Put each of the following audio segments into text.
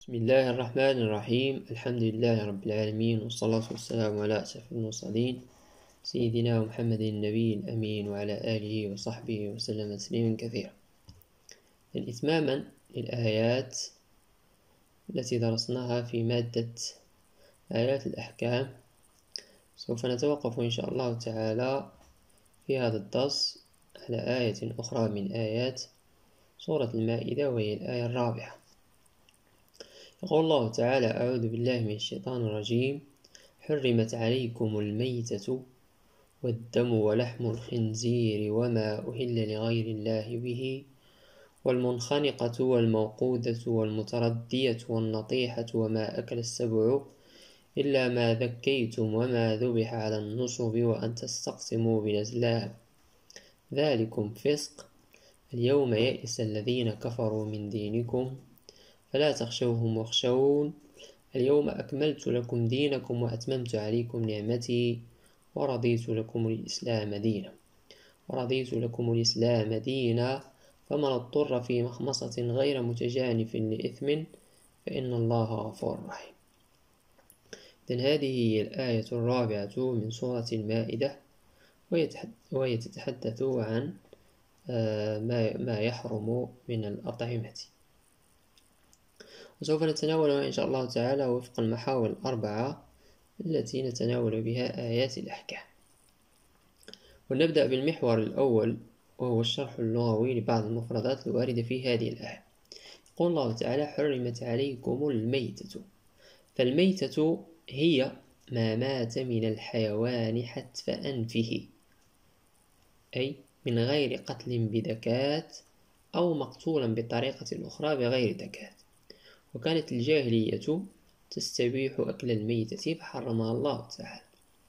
بسم الله الرحمن الرحيم. الحمد لله رب العالمين، والصلاة والسلام على أشرف المرسلين سيدنا محمد النبي الأمين وعلى آله وصحبه وسلم تسليما كثيرا. إتماما للآيات التي درسناها في مادة آيات الأحكام، سوف نتوقف إن شاء الله تعالى في هذا الدرس على آية أخرى من آيات سورة المائدة، وهي الآية الرابعة. يقول الله تعالى: أعوذ بالله من الشيطان الرجيم: حرمت عليكم الميتة والدم ولحم الخنزير وما أهل لغير الله به والمنخنقة والموقوذة والمتردية والنطيحة وما أكل السبع إلا ما ذكيتم وما ذبح على النصب وأن تستقسموا بالأزلام ذلكم فسق. اليوم يئس الذين كفروا من دينكم فلا تخشوهم واخشون. اليوم أكملت لكم دينكم وأتممت عليكم نعمتي ورضيت لكم الإسلام دينا فمن اضطر في مخمصة غير متجانف لإثم فإن الله غفور رحيم. إذن هذه هي الآية الرابعة من سورة المائدة، وهي تتحدث عن ما يحرم من الأطعمة، وسوف نتناولها إن شاء الله تعالى وفق المحاور الأربعة التي نتناول بها آيات الأحكام. ونبدأ بالمحور الأول، وهو الشرح اللغوي لبعض المفردات الواردة في هذه الآية. يقول الله تعالى: حرمت عليكم الميتة. فالميتة هي ما مات من الحيوان حتف أنفه، أي من غير قتل بذكاة أو مقتولا بطريقة أخرى بغير ذكاة. وكانت الجاهلية تستبيح أكل الميتة فحرمها الله تعالى.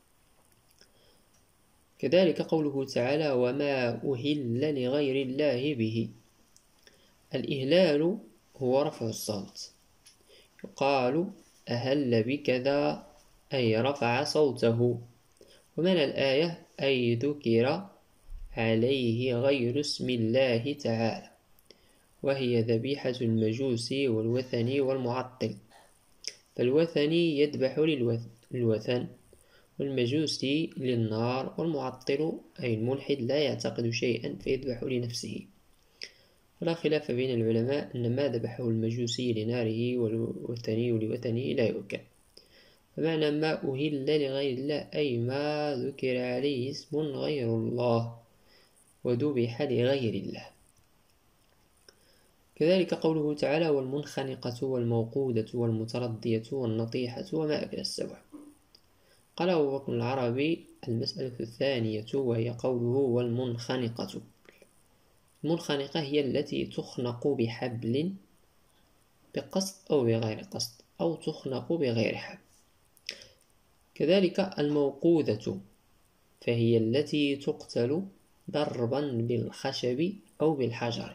كذلك قوله تعالى: وما أهل لغير الله به. الإهلال هو رفع الصوت، يقال أهل بكذا أي رفع صوته. ومعنى الآية أي ذكر عليه غير اسم الله تعالى، وهي ذبيحة المجوس والوثني والمعطل. فالوثني يذبح للوثن، والمجوسي للنار، والمعطل أي الملحد لا يعتقد شيئا فيذبح لنفسه. فلا خلاف بين العلماء أن ما ذبحه المجوسي لناره والوثني لوثنه لا يؤكل. فمعنى ما أهل لغير الله أي ما ذكر عليه اسم غير الله وذبح لغير الله. كذلك قوله تعالى: والمنخنقة والموقوذة والمتردية والنطيحة وما أكل السبع. قال أبو بكر العربي: المسألة الثانية وهي قوله والمنخنقة. المنخنقة هي التي تخنق بحبل بقصد أو بغير قصد، أو تخنق بغير حبل. كذلك الموقوذة فهي التي تقتل ضربا بالخشب أو بالحجر.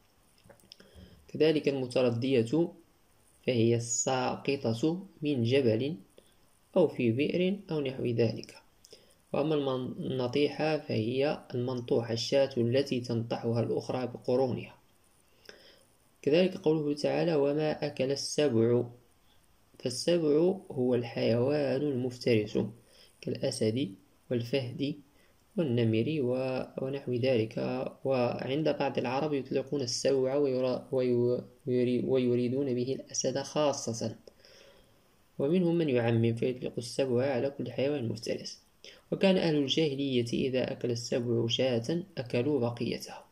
كذلك المتردية فهي الساقطة من جبل أو في بئر أو نحو ذلك. وأما النطيحة فهي المنطوحة، الشاة التي تنطحها الأخرى بقرونها. كذلك قوله تعالى: وما أكل السبع. فالسبع هو الحيوان المفترس كالأسد والفهد والنمر ونحو ذلك. وعند بعض العرب يطلقون السبع ويريدون به الأسد خاصة، ومنهم من يعمم فيطلق السبع على كل حيوان مفترس. وكان أهل الجاهلية إذا أكل السبع شاة أكلوا بقيتها.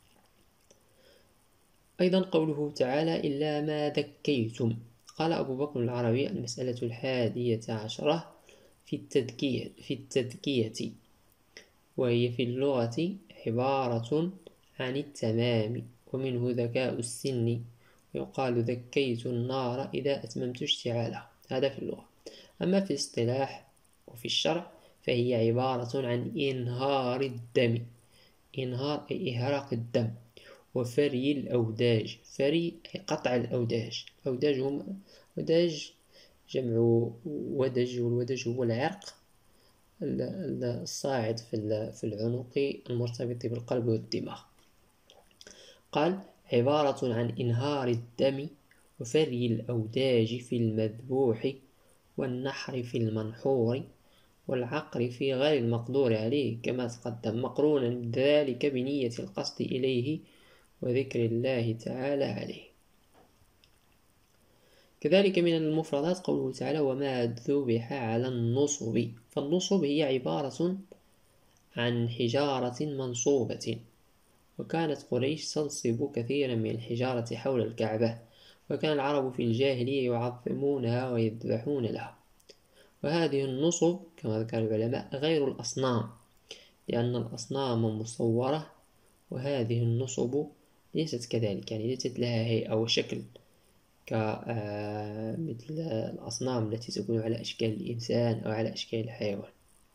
أيضا قوله تعالى: إلا ما ذكيتم. قال أبو بكر العربي: المسألة 11 في التذكية، وهي في اللغة عبارة عن التمام، ومنه ذكاء السن، ويقال ذكيت النار إذا أتممت اشتعالها. هذا في اللغة. أما في الاصطلاح وفي الشرع فهي عبارة عن إنهار الدم. إنهار أي إهراق الدم. وفري الأوداج. فري أي قطع الأوداج. الأوداج هم وداج جمع ودج، والودج هو العرق الصاعد في العنق المرتبط بالقلب والدماغ. قال: عبارة عن إنهار الدم وفري الأوداج في المذبوح، والنحر في المنحور، والعقر في غير المقدور عليه كما تقدم، مقرونا بذلك بنية القصد إليه وذكر الله تعالى عليه. كذلك من المفردات قوله تعالى: وما ذبح على النصب. فالنصب هي عبارة عن حجارة منصوبة، وكانت قريش تنصب كثيرا من الحجارة حول الكعبة، وكان العرب في الجاهلية يعظمونها ويذبحون لها. وهذه النصب كما ذكر العلماء غير الأصنام، لأن الأصنام مصورة، وهذه النصب ليست كذلك، يعني ليست لها هيئة وشكل كمثل الأصنام التي تكون على أشكال الإنسان أو على أشكال الحيوان.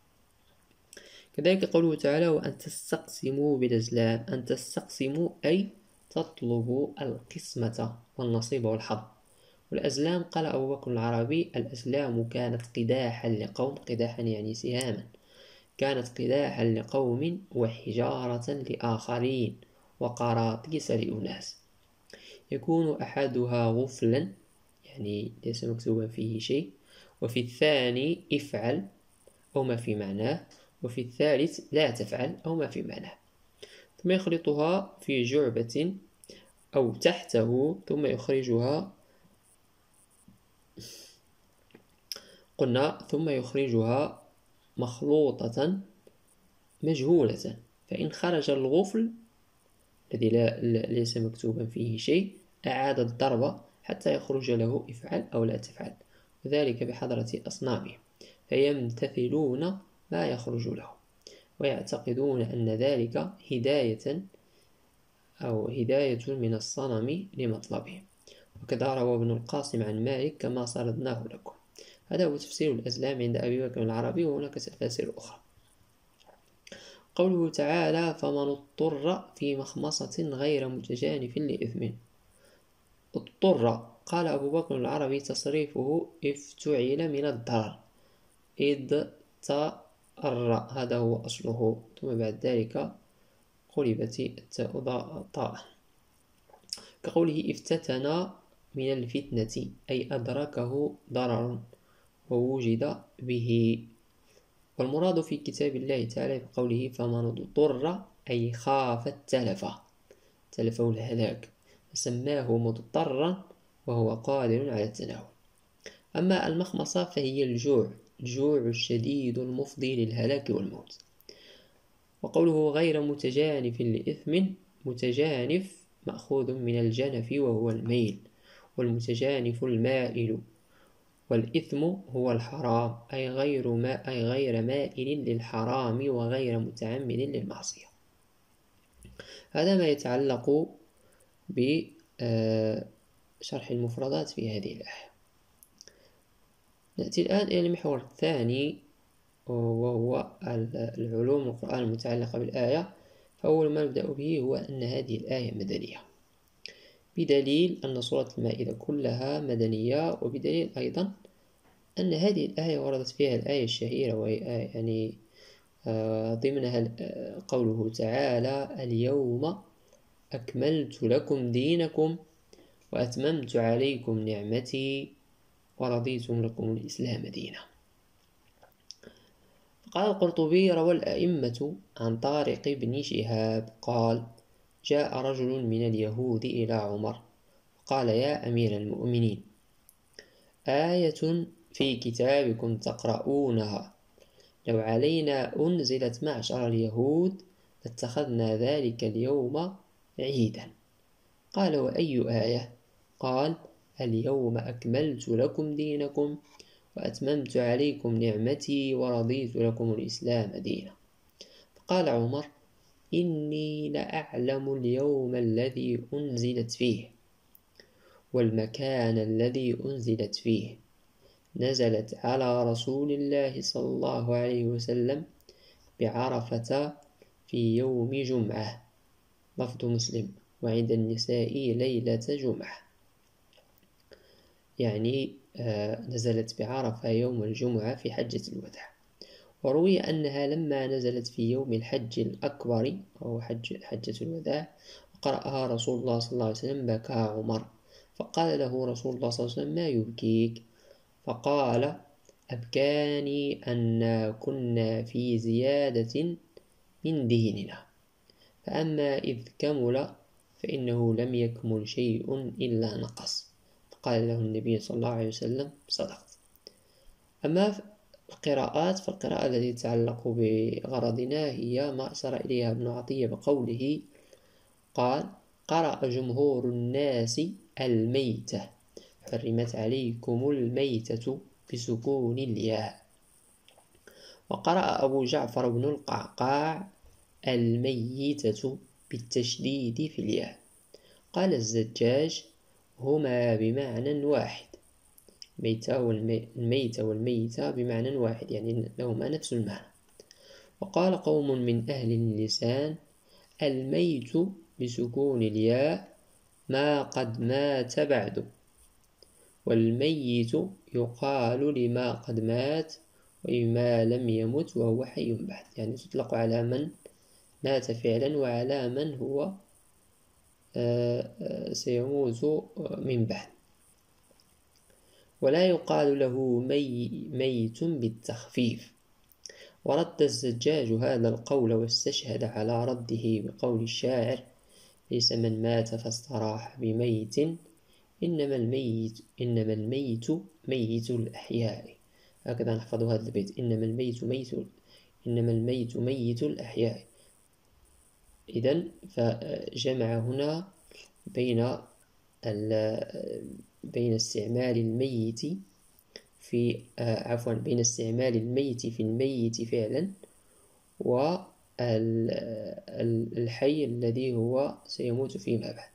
كذلك قوله تعالى: وأن تستقسموا بالأزلام. أن تستقسموا أي تطلبوا القسمة والنصيب والحظ. والأزلام قال أبو بكر العربي: الأزلام كانت قداحا لقوم، قداحا يعني سهاما، كانت قداحا لقوم وحجارة لآخرين وقراطيس لأناس، يكون أحدها غفلا يعني ليس مكتوبا فيه شيء، وفي الثاني افعل أو ما في معناه، وفي الثالث لا تفعل أو ما في معناه، ثم يخلطها في جعبة أو تحته ثم يخرجها ثم يخرجها مخلوطة مجهولة، فإن خرج الغفل الذي ليس مكتوبا فيه شيء أعاد الضرب حتى يخرج له افعل أو لا تفعل، وذلك بحضرة أصنامهم، فيمتثلون ما يخرج له، ويعتقدون أن ذلك هداية من الصنم لمطلبهم. وكذا روى ابن القاسم عن مالك كما سردناه لكم. هذا هو تفسير الأزلام عند أبي بكر العربي، وهناك تفاسير أخرى. قوله تعالى: فمن اضطر في مخمصة غير متجانف لإثم. اضطر قال أبو بكر العربي تصريفه افتعل من الضرر، اضطر، هذا هو أصله، ثم بعد ذلك قلبت التاء طاء، كقوله افتتن من الفتنة أي أدركه ضرر ووجد به. والمراد في كتاب الله تعالى بقوله فمن اضطر أي خاف التلفة الهلاك، فسماه مضطرا وهو قادر على التناول. أما المخمصة فهي الجوع الشديد المفضي للهلاك والموت. وقوله غير متجانف لإثم، متجانف مأخوذ من الجنف وهو الميل، والمتجانف المائل، والإثم هو الحرام أي غير مائل للحرام وغير متعمد للمعصية. هذا ما يتعلق بشرح المفردات في هذه الآية. نأتي الآن إلى المحور الثاني، وهو العلوم القرآن المتعلقة بالآية. فأول ما نبدأ به هو أن هذه الآية مدنية، بدليل أن سورة المائدة كلها مدنية، وبدليل أيضا أن هذه الآية وردت فيها الآية الشهيرة، وهي يعني ضمنها قوله تعالى: اليوم أكملت لكم دينكم وأتممت عليكم نعمتي ورضيت لكم الإسلام دينا. قال القرطبي: روى الأئمة عن طارق بن شهاب قال: جاء رجل من اليهود إلى عمر قال: يا أمير المؤمنين، آية في كتابكم تقرؤونها لو علينا أنزلت معشر اليهود لاتخذنا ذلك اليوم عيدا. قال: وأي آية؟ قال: اليوم أكملت لكم دينكم وأتممت عليكم نعمتي ورضيت لكم الإسلام دينا. فقال عمر: إني لأعلم اليوم الذي أنزلت فيه والمكان الذي أنزلت فيه، نزلت على رسول الله صلى الله عليه وسلم بعرفة في يوم جمعة، لفظ مسلم، وعند النساء ليلة جمعة، يعني نزلت بعرفة يوم الجمعة في حجة الوداع. وروي أنها لما نزلت في يوم الحج الأكبر أو حجة الوداع وقرأها رسول الله صلى الله عليه وسلم بكى عمر، فقال له رسول الله صلى الله عليه وسلم: ما يبكيك؟ فقال: أبكاني أن كنا في زيادة من ديننا، فأما إذ كمل فإنه لم يكمل شيء إلا نقص. فقال له النبي صلى الله عليه وسلم: صدقت. أما القراءات، فالقراءة التي تتعلق بغرضنا هي ما أشار إليها ابن عطية بقوله: قال: قرأ جمهور الناس الميتة، حرمت عليكم الميتة بسكون الياء. وقرأ أبو جعفر بن القعقاع الميتة بالتشديد في الياء. قال الزجاج: هما بمعنى واحد، الميتة والميتة بمعنى واحد، يعني لهما نفس المعنى. وقال قوم من أهل اللسان: الميت بسكون الياء ما قد مات بعد، والميت يقال لما قد مات وما لم يمت وهو حي بعد، يعني تطلق على من مات فعلا وعلى من هو سيموت من بعد. ولا يقال له ميت بالتخفيف. ورد الزجاج هذا القول واستشهد على رده بقول الشاعر: ليس من مات فاستراح بميت، إنما الميت ميت الأحياء. هكذا نحفظ هذا البيت: إنما الميت ميت الأحياء. إذن فجمع هنا بين استعمال الميت في بين استعمال الميت في الميت فعلا والحي الذي هو سيموت فيما بعد.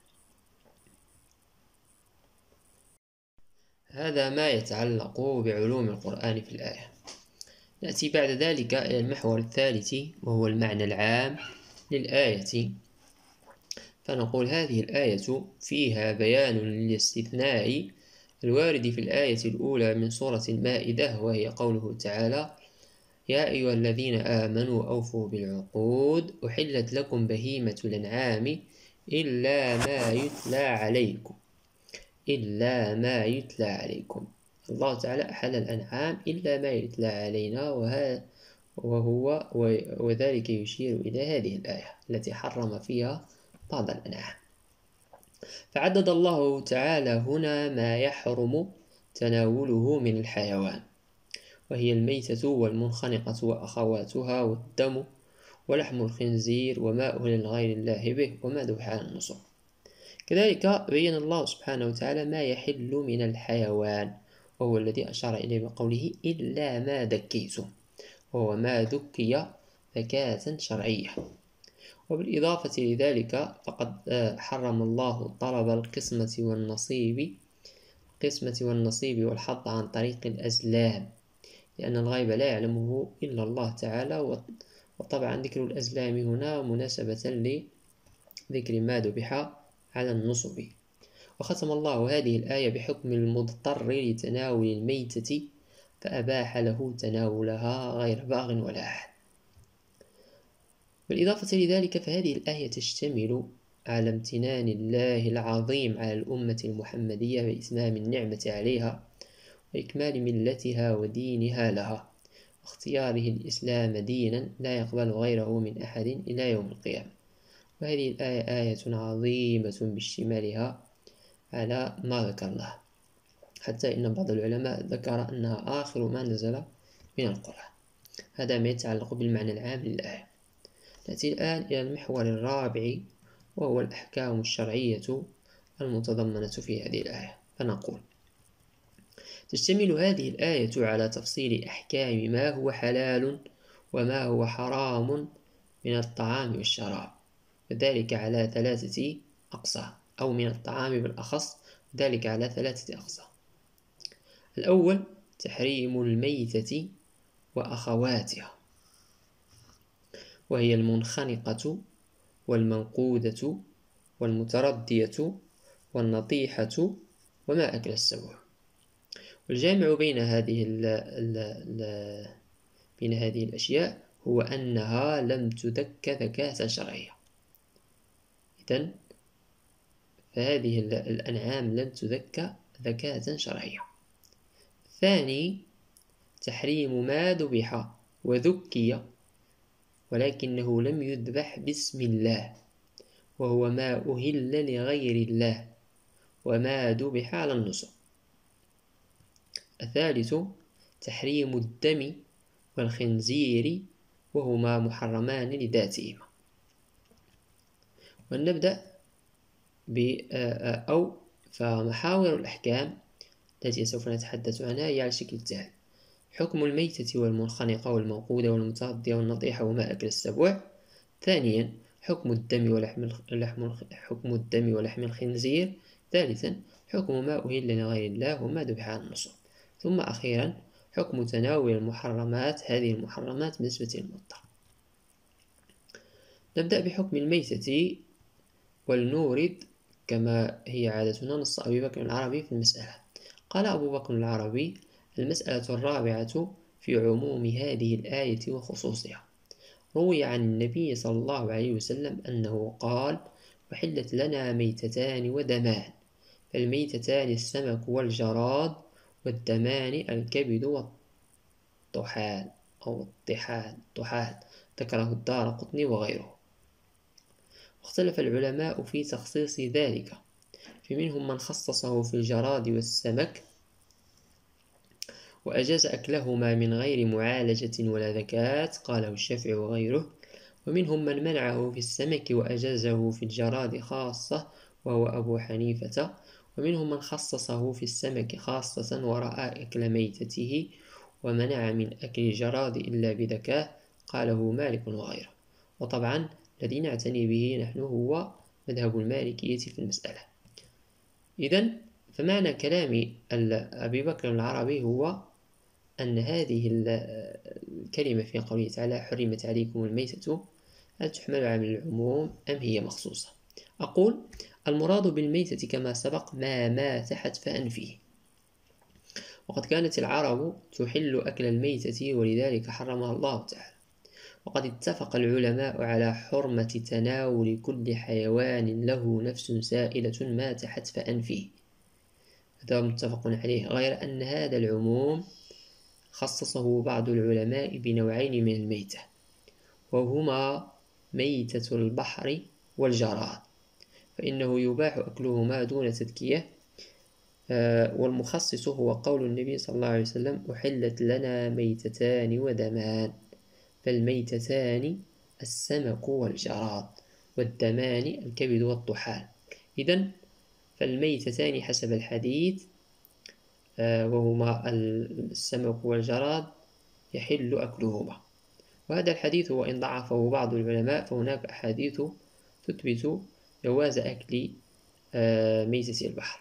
هذا ما يتعلق بعلوم القرآن في الآية. نأتي بعد ذلك إلى المحور الثالث، وهو المعنى العام للآية. فنقول: هذه الآية فيها بيان للاستثناء الوارد في الآية الأولى من سورة المائدة، وهي قوله تعالى: يا أيها الذين آمنوا أوفوا بالعقود، أحلت لكم بهيمة الأنعام إلا ما يتلى عليكم. الله تعالى أحل الأنعام إلا ما يتلى علينا، وذلك يشير إلى هذه الآية التي حرم فيها بعض الأنعام. فعدد الله تعالى هنا ما يحرم تناوله من الحيوان، وهي الميتة والمنخنقة وأخواتها، والدم، ولحم الخنزير، وما أهل لغير الله به، وما ذبح على النصب. كذلك بين الله سبحانه وتعالى ما يحل من الحيوان، وهو الذي أشار إليه بقوله: إلا ما ذكيتم، وهو ما ذكي ذكاة شرعية. وبالإضافة لذلك فقد حرم الله طلب القسمة والنصيب والحظ عن طريق الأزلام، لأن الغيب لا يعلمه إلا الله تعالى. وطبعا ذكر الأزلام هنا مناسبة لذكر ما ذبح على النصب. وختم الله هذه الآية بحكم المضطر لتناول الميتة، فأباح له تناولها غير باغ ولا عاد. بالإضافة لذلك فهذه الآية تشتمل على امتنان الله العظيم على الأمة المحمدية بإتمام النعمة عليها وإكمال ملتها ودينها لها، واختياره الإسلام دينا لا يقبل غيره من أحد إلى يوم القيامة. وهذه الآية آية عظيمة باشتمالها على ما ذكرناه، حتى إن بعض العلماء ذكر أنها آخر ما نزل من القرآن. هذا ما يتعلق بالمعنى العام للآية. نأتي الآن إلى المحور الرابع، وهو الأحكام الشرعية المتضمنة في هذه الآية. فنقول: تشتمل هذه الآية على تفصيل أحكام ما هو حلال وما هو حرام من الطعام والشراب، وذلك على 3 أقسام، أو من الطعام بالأخص، وذلك على 3 أقسام. الأول: تحريم الميتة وأخواتها، وهي المنخنقة والمنقودة والمتردية والنطيحة وما أكل السبع. والجامع بين هذه الأشياء هو أنها لم تذك ذكاة شرعية. إذن فهذه الأنعام لن تذكى ذكاة شرعية. ثاني، تحريم ما ذبح وذكي ولكنه لم يذبح باسم الله، وهو ما أهل لغير الله وما ذبح على النصب. الثالث، تحريم الدم والخنزير وهما محرمان لذاتهما. ونبدأ فمحاور الأحكام التي سوف نتحدث عنها هي على الشكل التالي: حكم الميتة والمنخنقة والموقودة والمتردية والنطيحة وما أكل السبع. ثانيا، حكم الدم ولحم الخنزير. ثالثا، حكم ما أهل لغير الله وما ذبح على النصب. ثم أخيرا، حكم تناول المحرمات، هذه المحرمات بالنسبة للمضطر. نبدأ بحكم الميتة، ولنورد كما هي عادتنا نص أبي بكر العربي في المسألة. قال أبو بكر العربي: المسألة الرابعة في عموم هذه الآية وخصوصها. روي عن النبي صلى الله عليه وسلم أنه قال: وحلت لنا ميتتان ودمان، فالميتتان السمك والجراد، والدمان الكبد والطحال أو الطحال. ذكره الدارقطني وغيره. واختلف العلماء في تخصيص ذلك، فمنهم من خصصه في الجراد والسمك وأجاز أكلهما من غير معالجة ولا ذكاة، قاله الشافعي وغيره. ومنهم من منعه في السمك وأجازه في الجراد خاصة، وهو أبو حنيفة. ومنهم من خصصه في السمك خاصة ورأى أكل ميتته ومنع من أكل الجراد إلا بذكاة، قاله مالك وغيره. وطبعا الذي نعتني به نحن هو مذهب المالكية في المسألة. إذن فمعنى كلام أبي بكر العربي هو أن هذه الكلمة في قوله تعالى: حرمت عليكم الميتة، هل تحمل على العموم أم هي مخصوصة؟ أقول: المراد بالميتة كما سبق ما مات حتف أنفه، وقد كانت العرب تحل أكل الميتة ولذلك حرمها الله تعالى. وقد اتفق العلماء على حرمة تناول كل حيوان له نفس سائلة مات حتف أنفه، هذا متفق عليه، غير أن هذا العموم خصصه بعض العلماء بنوعين من الميتة، وهما ميتة البحر والجراد، فإنه يباح أكلهما دون تذكية. والمخصص هو قول النبي صلى الله عليه وسلم: أحلت لنا ميتتان ودمان، فالميتتان السمك والجراد، والدمان الكبد والطحال. إذن فالميتتان حسب الحديث وهما السمك والجراد يحل أكلهما. وهذا الحديث وإن ضعفه بعض العلماء فهناك أحاديث تثبت جواز أكل ميتة البحر.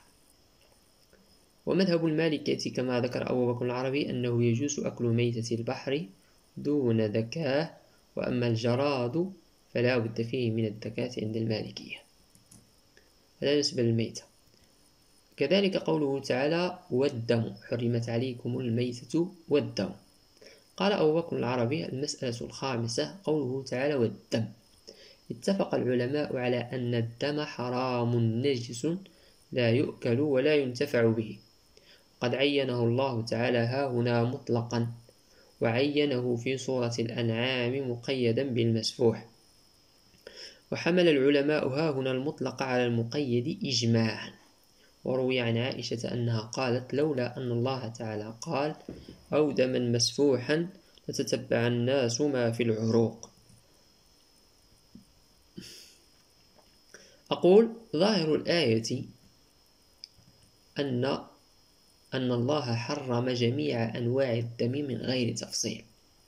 ومذهب المالكية كما ذكر أبو بكر العربي أنه يجوز أكل ميتة البحر دون ذكاة، وأما الجراد فلا بد فيه من الذكاة عند المالكية. هذا بالنسبة للميتة. كذلك قوله تعالى: والدم، حرمت عليكم الميتة والدم. قال أبو بكر العربي: المسألة الخامسة قوله تعالى: والدم. اتفق العلماء على أن الدم حرام نجس لا يؤكل ولا ينتفع به، قد عينه الله تعالى هاهنا مطلقا، وعينه في سورة الأنعام مقيدا بالمسفوح. وحمل العلماء هاهنا المطلق على المقيد إجماعا. وروي عن عائشة أنها قالت: لولا أن الله تعالى قال: أو دما مسفوحا لتتبع الناس ما في العروق. أقول: ظاهر الآية أن الله حرم جميع أنواع الدم من غير تفصيل،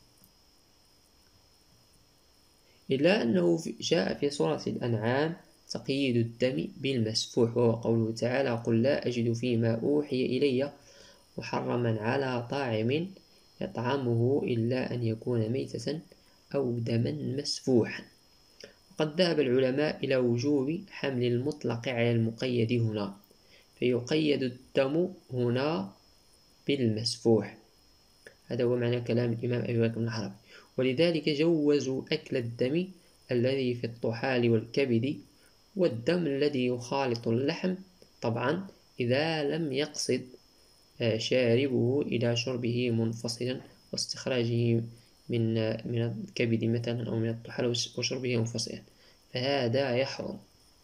إلا أنه جاء في سورة الأنعام تقييد الدم بالمسفوح، وهو قوله تعالى: قل لا أجد فيما أوحي إلي محرما على طاعم يطعمه إلا أن يكون ميتة أو دما مسفوحا. وقد ذهب العلماء إلى وجوب حمل المطلق على المقيد هنا، فيقيد الدم هنا بالمسفوح. هذا هو معنى كلام الإمام أبي بكر العربي. ولذلك جوزوا أكل الدم الذي في الطحال والكبد والدم الذي يخالط اللحم، طبعا إذا لم يقصد شاربه إلى شربه منفصلا واستخراجه من الكبد مثلا أو من الطحال وشربه منفصلا، فهذا يحرم.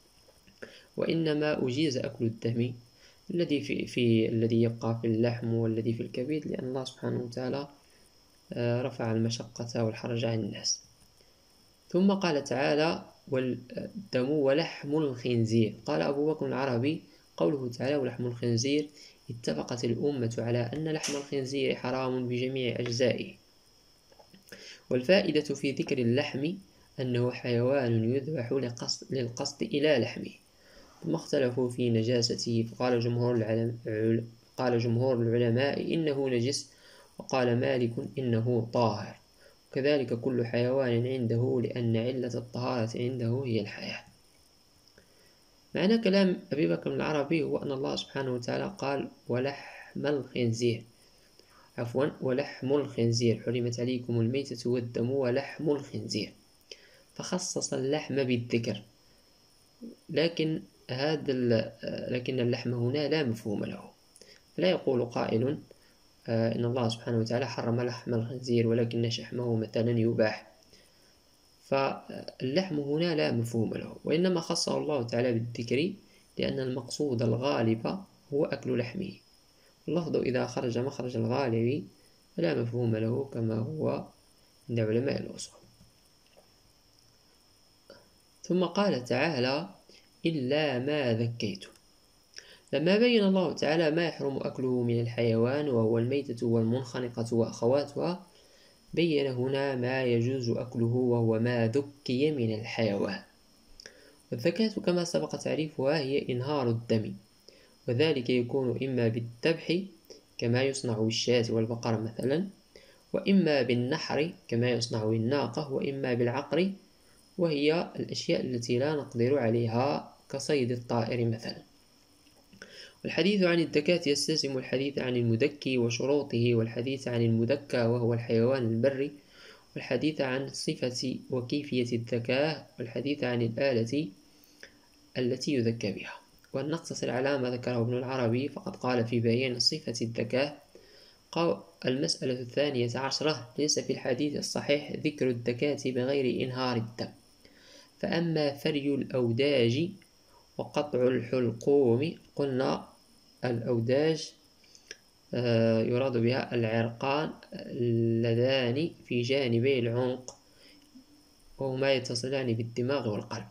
وإنما أجيز أكل الدم الذي يبقى في اللحم والذي في الكبد، لأن الله سبحانه وتعالى رفع المشقة والحرج عن الناس. ثم قال تعالى: والدم ولحم الخنزير. قال أبو بكر العربي: قوله تعالى ولحم الخنزير، اتفقت الأمة على أن لحم الخنزير حرام بجميع أجزائه. والفائدة في ذكر اللحم أنه حيوان يذبح للقصد إلى لحمه. ثم اختلفوا في نجاسته، فقال جمهور العلماء إنه نجس، وقال مالك إنه طاهر، وكذلك كل حيوان عنده، لأن علة الطهارة عنده هي الحياة. معنى كلام أبي بكر العربي هو أن الله سبحانه وتعالى قال ولحم الخنزير حرمت عليكم الميتة والدم ولحم الخنزير، فخصص اللحم بالذكر، لكن اللحم هنا لا مفهوم له. فلا يقول قائل إن الله سبحانه وتعالى حرم لحم الخنزير ولكن شحمه مثلا يباح، فاللحم هنا لا مفهوم له، وإنما خصه الله تعالى بالذكر لأن المقصود الغالب هو أكل لحمه. اللفظ إذا خرج مخرج الغالب فلا مفهوم له، كما هو عند علماء الأصول. ثم قال تعالى: إلا ما ذكيتم. لما بين الله تعالى ما يحرم أكله من الحيوان وهو الميتة والمنخنقة وأخواتها، بين هنا ما يجوز أكله وهو ما ذكي من الحيوان. والذكاة كما سبق تعريفها هي إنهار الدم، وذلك يكون إما بالذبح كما يصنع بالشاة والبقرة مثلا، وإما بالنحر كما يصنع بالناقة، وإما بالعقر وهي الأشياء التي لا نقدر عليها كصيد الطائر مثلا. والحديث عن الذكاة يستلزم الحديث عن المذكي وشروطه، والحديث عن المذكى وهو الحيوان البري، والحديث عن صفة وكيفية الذكاة، والحديث عن الآلة التي يذكى بها. ولنقتصر على ما ذكره ابن العربي، فقد قال في بيان صفة الذكاة: المسألة 12 ليس في الحديث الصحيح ذكر الذكاة بغير إنهار الدم، فأما فري الأوداج وقطع الحلقوم، قلنا الأوداج يراد بها العرقان اللذان في جانبي العنق وهما يتصلان بالدماغ والقلب.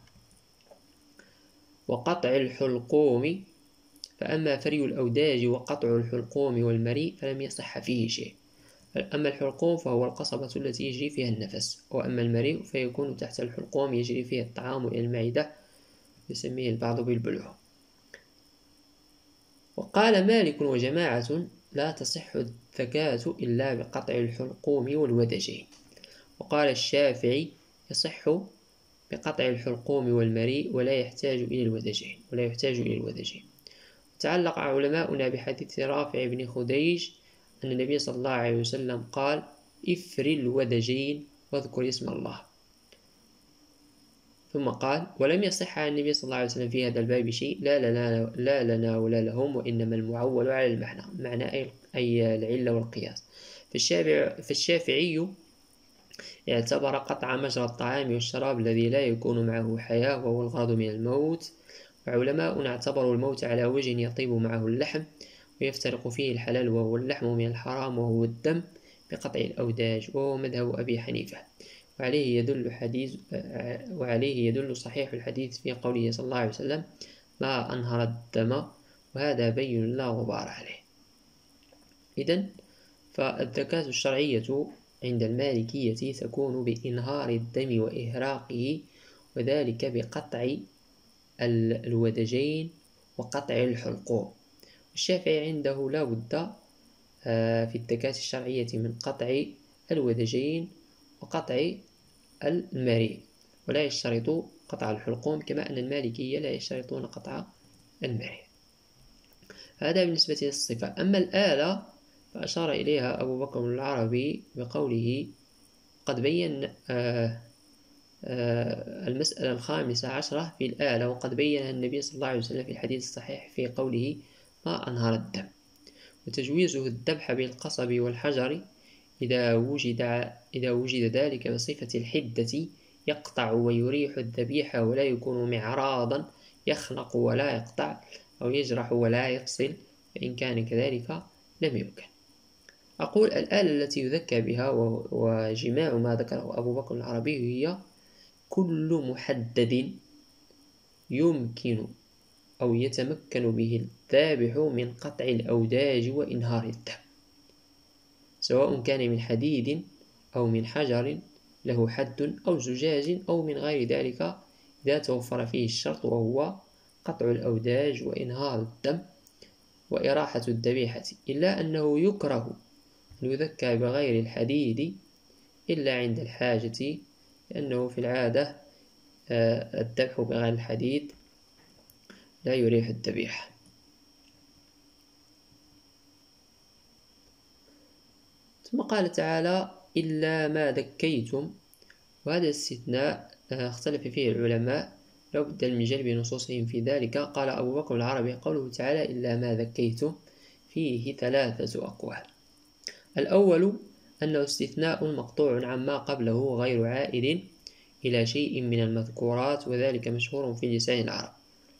وقطع الحلقوم، فأما فري الأوداج وقطع الحلقوم والمريء فلم يصح فيه شيء. أما الحلقوم فهو القصبة التي يجري فيها النفس، وأما المريء فيكون تحت الحلقوم يجري فيها الطعام إلى المعدة، يسميه البعض بالبلوع. وقال مالك وجماعة: لا تصح الذكاة إلا بقطع الحلقوم والودجين. وقال الشافعي: يصح بقطع الحلقوم والمريء ولا يحتاج إلى الودجين. تعلق علماؤنا بحديث رافع بن خديج أن النبي صلى الله عليه وسلم قال: افر الودجين واذكر اسم الله. ثم قال: ولم يصح عن النبي صلى الله عليه وسلم في هذا الباب شيء لا لنا ولا لهم، وإنما المعول على المعنى أي العلة والقياس. فالشافعي اعتبر قطع مجرى الطعام والشراب الذي لا يكون معه حياة وهو الغرض من الموت. وعلماؤنا اعتبروا الموت على وجه يطيب معه اللحم ويفترق فيه الحلال وهو اللحم من الحرام وهو الدم بقطع الأوداج، وهو مذهب أبي حنيفة. وعليه يدل صحيح الحديث في قوله صلى الله عليه وسلم: ما أنهر الدم، وهذا بين لا غبار عليه. إذن فالذكاة الشرعية عند المالكية تكون بإنهار الدم وإهراقه، وذلك بقطع الودجين وقطع الحلقوم. الشافعي عنده لا بد في الذكاة الشرعية من قطع الودجين وقطع المريء، ولا يشترط قطع الحلقوم، كما أن المالكية لا يشترطون قطع المريء. هذا بالنسبة للصفة. أما الآلة فأشار إليها أبو بكر العربي بقوله: قد بين المسألة 15 في الآلة، وقد بينها النبي صلى الله عليه وسلم في الحديث الصحيح في قوله ما أنهر الدم، وتجويزه الذبح بالقصب والحجر إذا وجد ذلك بصفة الحدة يقطع ويريح الذبيحة ولا يكون معراضا يخنق ولا يقطع أو يجرح ولا يفصل، فإن كان كذلك لم يمكن. أقول الآلة التي يذكى بها وجماع ما ذكره أبو بكر العربي هي كل محدد يمكن أو يتمكن به الذابح من قطع الأوداج وإنهار الدم، سواء كان من حديد أو من حجر له حد أو زجاج أو من غير ذلك، إذا توفر فيه الشرط، وهو قطع الأوداج وإنهار الدم وإراحة الذبيحة، إلا أنه يكره أن يذكى بغير الحديد إلا عند الحاجة، لأنه في العادة الذبح بغير الحديد لا يريح الذبيحة. ثم قال تعالى إلا ما ذكيتم، وهذا الاستثناء اختلف فيه العلماء، لا بد من جلب نصوصهم في ذلك. قال أبو بكر العربي قوله تعالى إلا ما ذكيتم فيه 3 أقوال. الأول أنه استثناء مقطوع عما قبله غير عائد إلى شيء من المذكورات، وذلك مشهور في لسان العرب،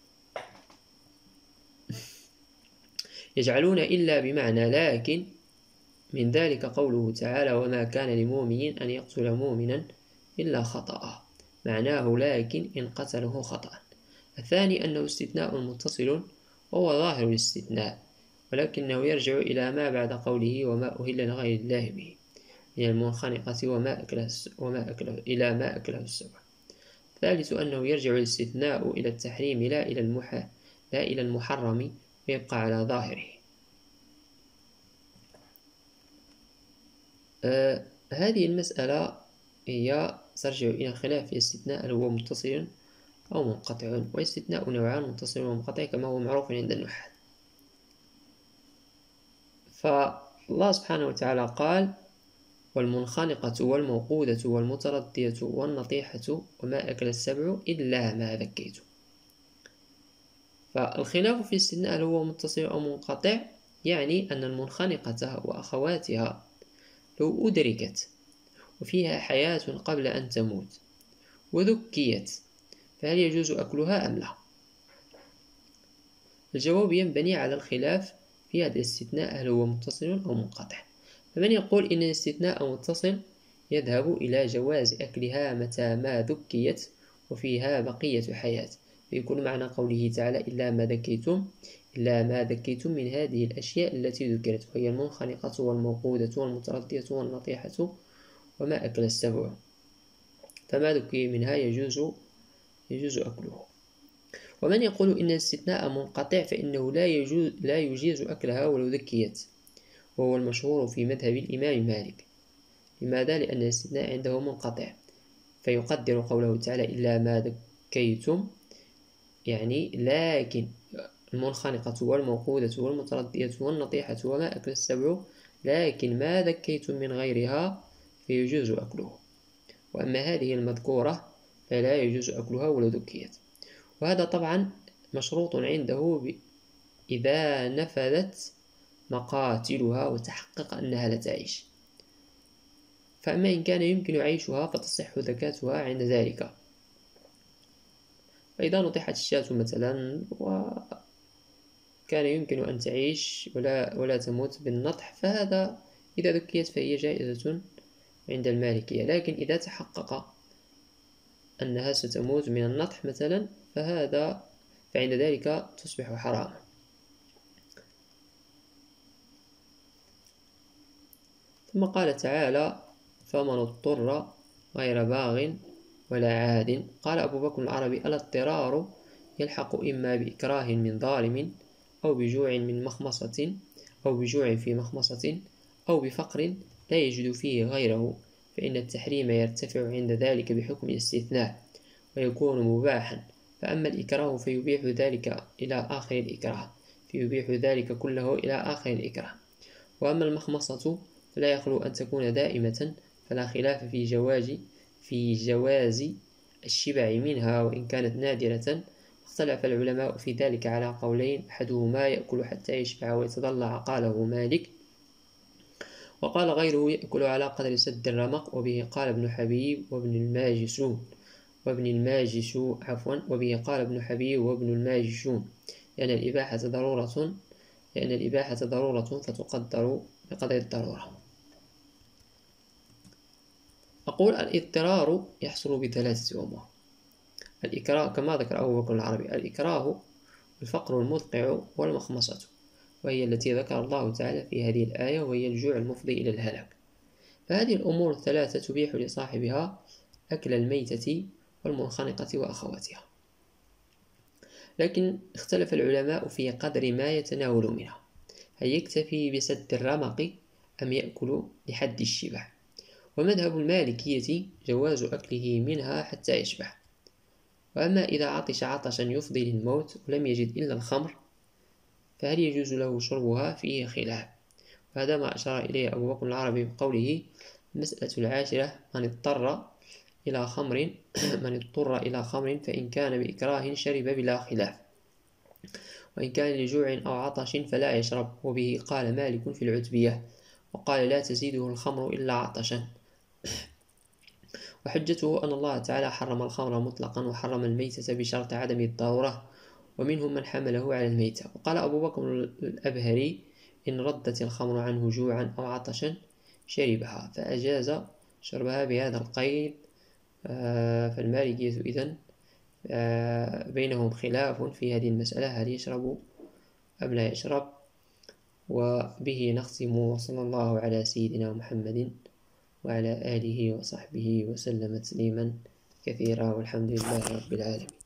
يجعلون إلا بمعنى لكن، من ذلك قوله تعالى وما كان لمؤمن أن يقتل مؤمنا إلا خطأ، معناه لكن إن قتله خطأ. الثاني أنه استثناء متصل وهو ظاهر الاستثناء، ولكنه يرجع إلى ما بعد قوله وما أهل لغير الله به من المنخنقة إلى ما أكله السبع. الثالث أنه يرجع الاستثناء إلى التحريم لا إلى المحرم، ويبقى على ظاهره. هذه المسألة هي ترجع إلى خلاف في الاستثناء هل هو متصل أو منقطع، والاستثناء نوعان متصل ومنقطع كما هو معروف عند النحاة. فالله سبحانه وتعالى قال والمنخنقة والموقودة والمتردية والنطيحة وما أكل السبع إلا ما ذكيتم. فالخلاف في الاستثناء هل هو متصل أو منقطع، يعني أن المنخنقة وأخواتها لو أدركت وفيها حياة قبل أن تموت وذكيت فهل يجوز أكلها أم لا؟ الجواب ينبني على الخلاف في هذا الاستثناء هل هو متصل أو منقطع. فمن يقول إن الاستثناء متصل يذهب إلى جواز أكلها متى ما ذكيت وفيها بقية حياة، فيكون معنى قوله تعالى إلا ما ذكيتم من هذه الأشياء التي ذكرت، وهي المنخنقة والموقودة والمتردية والنطيحة وما أكل السبع، فما ذكي منها يجوز أكله. ومن يقول إن الاستثناء منقطع فإنه لا يجيز أكلها ولو ذكيت، وهو المشهور في مذهب الإمام مالك. لماذا؟ لأن الاستثناء عنده منقطع، فيقدر قوله تعالى إلا ما ذكيتم، يعني لكن المنخنقة والموقودة والمتردية والنطيحة وما أكل السبع، لكن ما ذكيتم من غيرها فيجوز أكله، وأما هذه المذكورة فلا يجوز أكلها ولو ذكيت. وهذا طبعا مشروط عنده إذا نفذت مقاتلها وتحقق أنها لا تعيش، فأما إن كان يمكن عيشها فتصح ذكاتها عند ذلك. فإذا نطحت الشاة مثلا وكان يمكن أن تعيش ولا تموت بالنطح، فهذا إذا ذكيت فهي جائزة عند المالكية، لكن إذا تحقق أنها ستموت من النطح مثلا فعند ذلك تصبح حراما. ثم قال تعالى فمن اضطر غير باغ ولا عاد. قال أبو بكر العربي الاضطرار يلحق إما بإكراه من ظالم أو بجوع من مخمصة أو بجوع في مخمصة أو بفقر لا يجد فيه غيره، فإن التحريم يرتفع عند ذلك بحكم الاستثناء ويكون مباحا. فأما الإكراه فيبيح ذلك إلى آخر الإكراه، فيبيح ذلك كله إلى آخر الإكراه. وأما المخمصة فلا يخلو أن تكون دائمة، فلا خلاف في جواز الشبع منها وإن كانت نادرة. اختلف العلماء في ذلك على قولين، أحدهما يأكل حتى يشبع ويتضلع، قاله مالك، وقال غيره يأكل على قدر سد الرمق، وبه قال ابن حبيب وابن الماجشون وبه قال ابن حبيب وابن الماجشون، لأن الإباحة ضرورة فتقدر بقدر الضرورة. أقول الاضطرار يحصل بثلاثة أمور. الإكراه كما ذكر أبو بكر العربي، الإكراه الفقر المدقع والمخمصة، وهي التي ذكر الله تعالى في هذه الآية، وهي الجوع المفضي إلى الهلاك. فهذه الأمور الثلاثة تبيح لصاحبها أكل الميتة والمنخنقة وأخواتها، لكن اختلف العلماء في قدر ما يتناول منها، هل يكتفي بسد الرمق أم يأكل لحد الشبع؟ ومذهب المالكية جواز أكله منها حتى يشبع. وأما إذا عطش عطشا يفضي للموت ولم يجد إلا الخمر فهل يجوز له شربها؟ فيه خلاف، وهذا ما أشار إليه أبو بكر العربي بقوله: المسألة العاشرة من اضطر إلى خمر فإن كان بإكراه شرب بلا خلاف، وإن كان لجوع أو عطش فلا يشرب. وبه قال مالك في العتبية، وقال لا تزيده الخمر إلا عطشا. وحجته أن الله تعالى حرم الخمر مطلقا وحرم الميتة بشرط عدم الضرورة، ومنهم من حمله على الميتة. وقال أبو بكر الأبهري: إن ردت الخمر عنه جوعا أو عطشا شربها، فأجاز شربها بهذا القيد. فالمالكية إذن بينهم خلاف في هذه المسألة، هل يشرب أم لا يشرب. وبه نختم، وصلى الله على سيدنا محمد وعلى آله وصحبه وسلم تسليما كثيرا، والحمد لله رب العالمين.